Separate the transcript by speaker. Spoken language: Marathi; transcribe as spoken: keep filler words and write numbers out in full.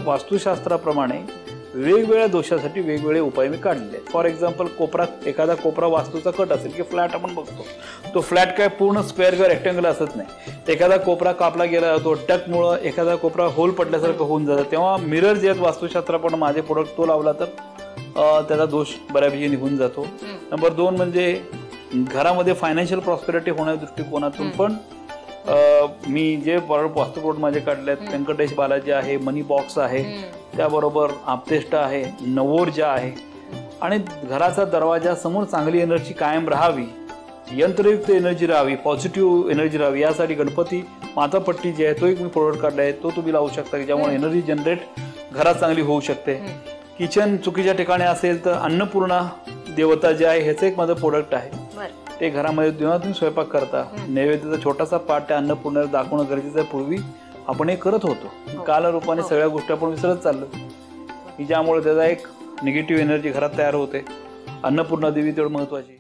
Speaker 1: वास्तुशास्त्राप्रमाणे वेगवेगळ्या दोषासाठी वेगवेगळे उपाय मी काढलेले आहेत. फॉर एक्झाम्पल, कोपरा एखादा कोपरा वास्तूचा कट असेल की फ्लॅट आपण बघतो, तो फ्लॅट काय पूर्ण स्क्वेअर किंवा रेक्टँगल असत नाही. एखादा कोपरा कापला गेला जातो, टकमुळं एखादा कोपरा होल पडल्यासारखं होऊन जातं. तेव्हा मिरर जे आहेत वास्तुशास्त्राप्रमाणे माझे प्रोडक्ट तो लावला तर त्याचा दोष बऱ्यापैकी निघून जातो. नंबर दोन म्हणजे घरामध्ये फायनान्शियल प्रॉस्पेरिटी होण्या दृष्टिकोनातून पण मी जे वास्तू प्रोडक्ट माझे काढले आहेत, व्यंकटेश बालाजी आहे, मनी बॉक्स आहे, त्याबरोबर आपतेष्ट आहे, नवोर्जा आहे, आणि घराचा दरवाजा समोर चांगली एनर्जी कायम राहावी, यंत्रयुक्त एनर्जी राहावी, पॉझिटिव्ह एनर्जी राहावी, यासाठी गणपती मातापट्टी जी आहे तो एक मी प्रोडक्ट काढला आहे, तो तुम्ही लावू शकता की ज्यामुळे एनर्जी जनरेट घरात चांगली होऊ शकते. किचन चुकीच्या ठिकाणी असेल तर अन्नपूर्णा देवता जे आहे ह्याचं एक माझं प्रोडक्ट आहे. ते घरामध्ये जेव्हा तुम्ही स्वयंपाक करता, नैवेद्याचा छोटासा पाठ त्या अन्नपूर्णेला दाखवणं गरजेचं आहे. पूर्वी आपण हे करत होतो, कालरूपाने सगळ्या गोष्टी आपण विसरत चाललो की ज्यामुळे त्याचा एक निगेटिव्ह एनर्जी घरात तयार होते. अन्नपूर्णा देवी तेवढं महत्वाची.